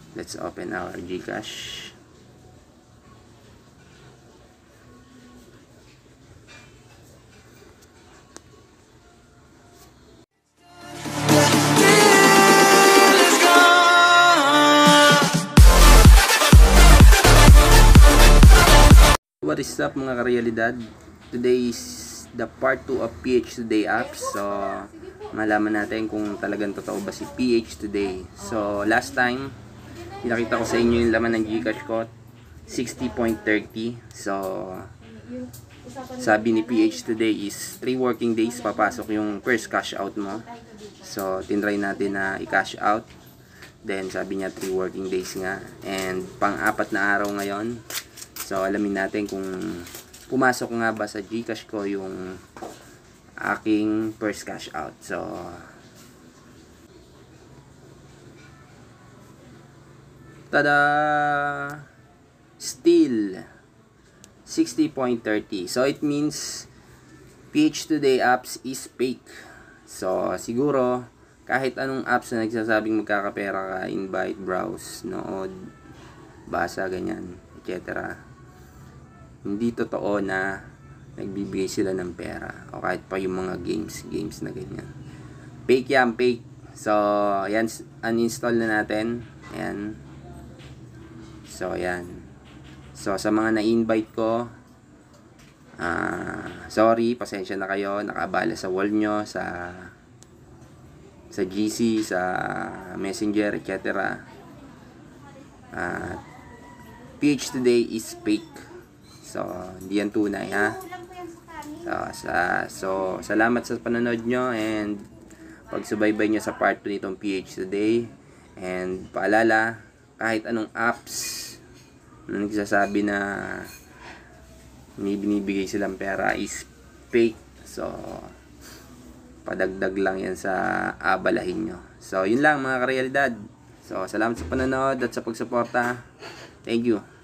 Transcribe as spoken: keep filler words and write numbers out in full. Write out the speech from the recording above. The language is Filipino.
Let's open our GCash. What is up mga karealidad? Today is the part two of P H Today apps. So, malaman natin kung talagang totoo ba si P H Today. So, last time, pinakita ko sa inyo yung laman ng GCash ko, sixty point thirty. So, sabi ni P H Today is three working days papasok yung first cash out mo. So, tinry natin na i-cash out. Then, sabi niya three working days nga. And, pang-apat na araw ngayon. So, alamin natin kung pumasok nga ba sa GCash ko yung aking first cash out. So, tada! Still, sixty point thirty. So, it means P H Today apps is fake. So, siguro, kahit anong apps na nagsasabing magkakapera ka, invite, browse, nood, basa, ganyan, et cetera, hindi totoo na nagbibigay sila ng pera o kahit pa yung mga games games na ganyan. Fake yan, fake. So, yan, uninstall na natin. Ayan. So, ayan. So, sa mga na-invite ko, uh, sorry, pasensya na kayo, nakaabala sa wall nyo, sa sa G C, sa Messenger, et cetera. Uh, P H Today is fake. So, hindi yan tunay, ha? So, sa, so, salamat sa panonood nyo and pagsubaybay nyo sa part two nitong P H Today. And paalala, kahit anong apps na nagsasabi na may binibigay silang pera is fake. So, padagdag lang yan sa abalahin nyo. So, yun lang mga karealidad. So, salamat sa panonood at sa pagsuporta. Thank you.